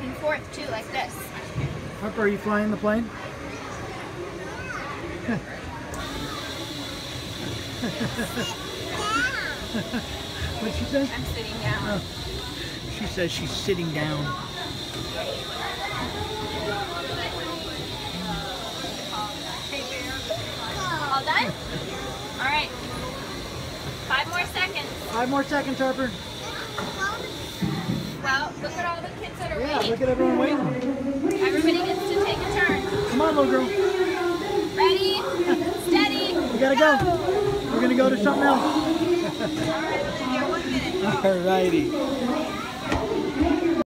and forth too, like this. Harper, are you flying the plane? What'd she say? I'm sitting down. Oh. She says she's sitting down. All done? All right. 5 more seconds. 5 more seconds, Harper. Well, look at all the kids that are Yeah, waiting. look at everyone waiting. Everybody gets to take a turn. Come on, little girl. Ready? Steady. We gotta go. We're gonna go to something else. All right, Olivia, 1 minute. All righty.